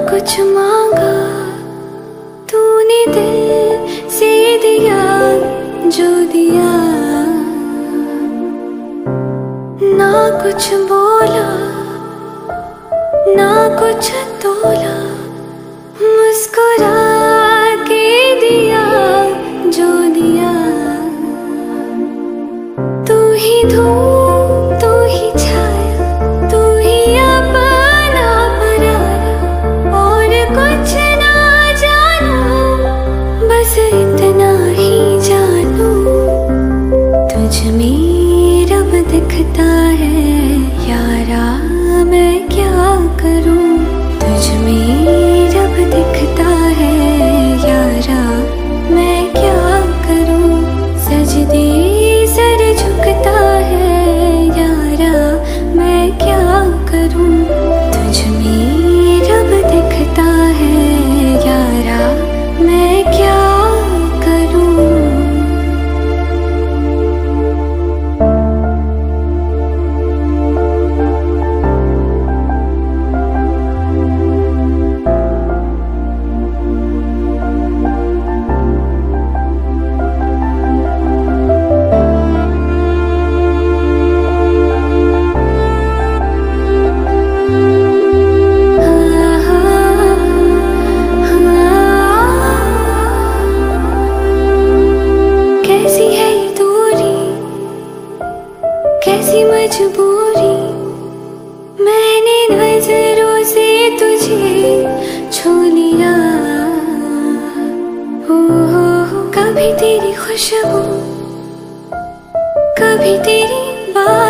कुछ मांगा तूने दिल से दिया जो दिया, ना कुछ बोला ना कुछ तोला, मुस्कुरा के दिया जो दिया। तू ही धूप तू ही छाया तू ही अपना पराया, और कुछ ना जानू बस इतना ही जानू, तुझ में रब दिखता है यारा मैं क्या करूं, तुझ में रब दिखता है यारा मैं क्या करूं, सजदे सर झुकता है यारा मैं क्या करूं, तुझ में रब दिखता है यारा मैं क्या करूं। कैसी है ये दूरी कैसी मजबूरी, मैंने नजरों से तुझे छू लिया, हो कभी तेरी खुशबू कभी तेरी बात